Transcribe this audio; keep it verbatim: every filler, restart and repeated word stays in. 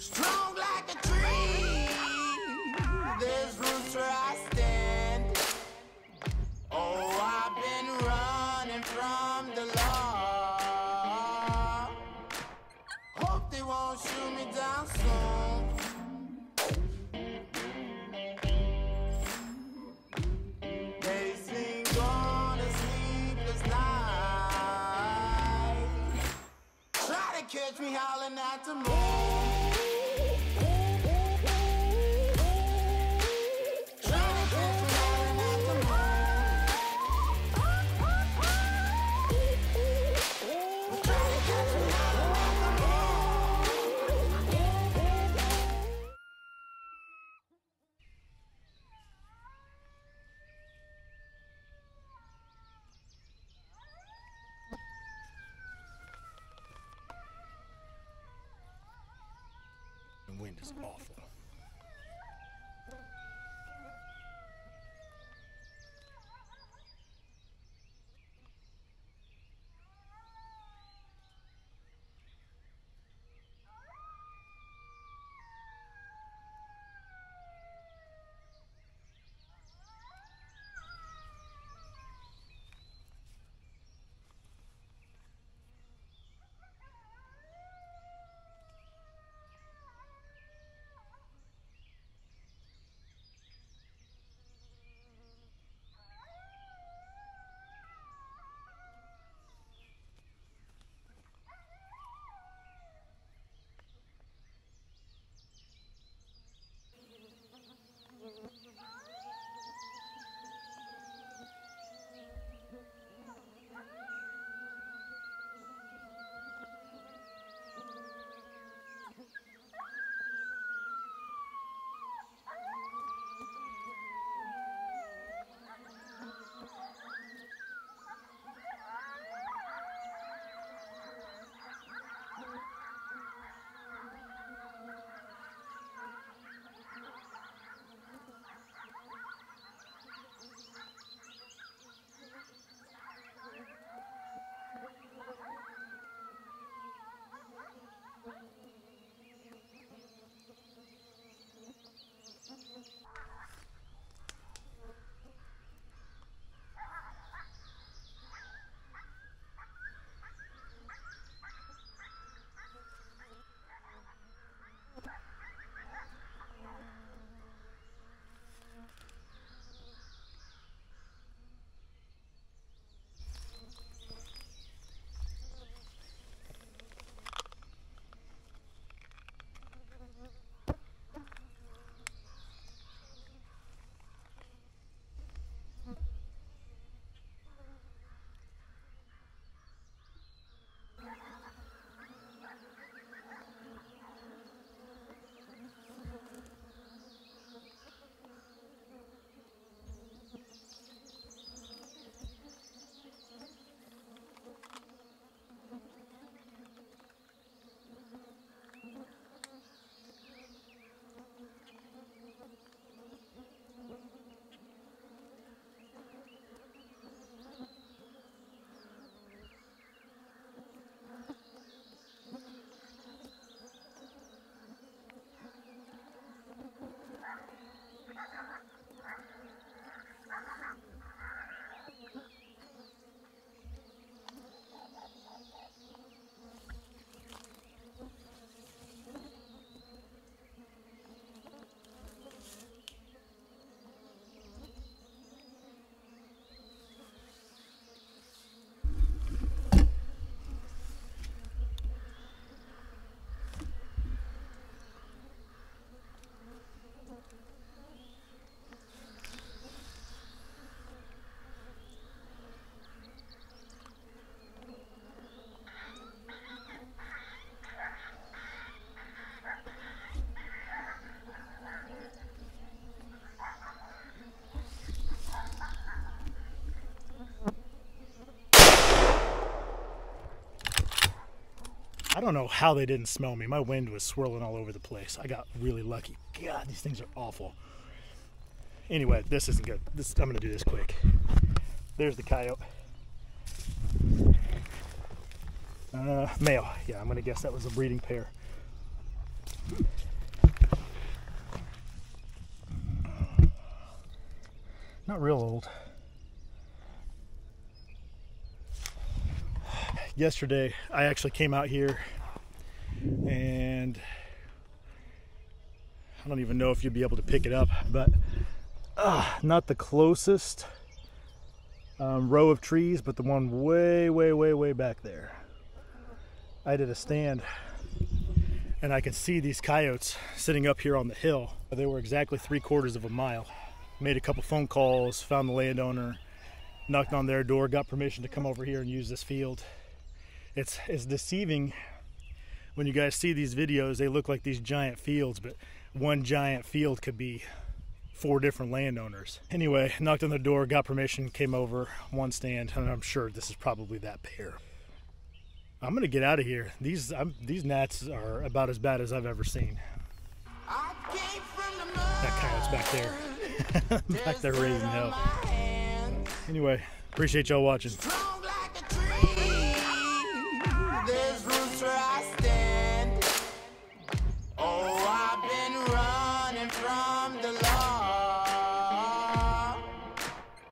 Strong like a tree, there's roots where I stand. Oh, I've been running from the law. Hope they won't shoot me down soon. They sing on a sleepless night. Try to catch me howling at the moon. The wind is awful. I don't know how they didn't smell me. My wind was swirling all over the place. I got really lucky. God, these things are awful. Anyway, this isn't good. This, I'm gonna do this quick. There's the coyote. Uh, male. Yeah, I'm gonna guess that was a breeding pair. Not real old. Yesterday, I actually came out here and I don't even know if you'd be able to pick it up, but uh, not the closest um, row of trees, but the one way, way, way, way back there. I did a stand and I could see these coyotes sitting up here on the hill. They were exactly three quarters of a mile. Made a couple phone calls, found the landowner, knocked on their door, got permission to come over here and use this field. It's, it's deceiving when you guys see these videos. They look like these giant fields, but one giant field could be four different landowners. Anyway, knocked on the door, got permission, came over, one stand, and I'm sure this is probably that pair. I'm gonna get out of here. These I'm, these gnats are about as bad as I've ever seen. That coyote's back there. Back there raising hell. Anyway, appreciate y'all watching. There's roots right